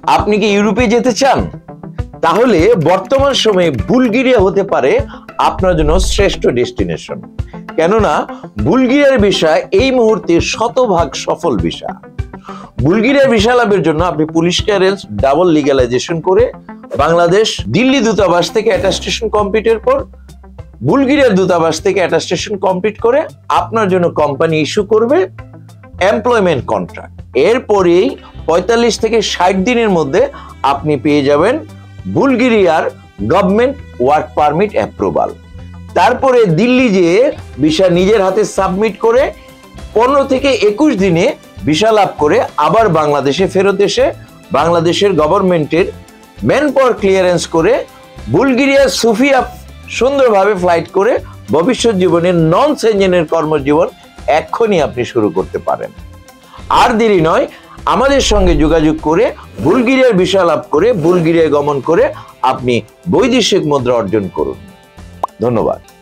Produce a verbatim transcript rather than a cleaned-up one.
আপনি কি ইউরোপে যেতে চান? তাহলে বর্তমান সময়ে বুলগেরিয়া হতে পারে আপনার জন্য শ্রেষ্ঠ ডেস্টিনেশন। কেননা বুলগেরিয়ার ভিসা এই মুহূর্তে শতভাগ সফল ভিসা। বুলগেরিয়ার ভিসা লাভের জন্য আপনি পুলিশ ক্লিয়ারেন্স ডাবল লিগ্যালাইজেশন করে বাংলাদেশ দিল্লি দূতাবাস থেকে অ্যাটাস্টেশন কমপ্লিটের পর বুলগেরিয়ার দূতাবাস থেকে অ্যাটাস্টেশন কমপ্লিট করে আপনার জন্য কোম্পানি ইস্যু করবে এমপ্লয়মেন্ট কন্ট্রাক্ট। এরপরেই পঁয়তাল্লিশ থেকে ষাট দিনের মধ্যে আপনি পেয়ে যাবেন বুলগেরিয়ার গভর্নমেন্ট ওয়ার্ক পারমিট অ্যাপ্রুভাল। তারপরে দিল্লি যেয়ে ভিসা নিজের হাতে সাবমিট করে পনেরো থেকে একুশ দিনে ভিসা লাভ করে আবার বাংলাদেশে ফেরত এসে বাংলাদেশের গভর্নমেন্টের ম্যান পাওয়ার ক্লিয়ারেন্স করে বুলগেরিয়ার সোফিয়া সুন্দরভাবে ফ্লাইট করে ভবিষ্যৎ জীবনের নন সেঞ্জেনের কর্মজীবন এক্ষুনি আপনি শুরু করতে পারেন। আর দেরি নয়, আমাদের সঙ্গে যোগাযোগ করে বুলগেরিয়ার ভিসা লাভ করে বুলগেরিয়া গমন করে আপনি বৈদেশিক মুদ্রা অর্জন করুন। ধন্যবাদ।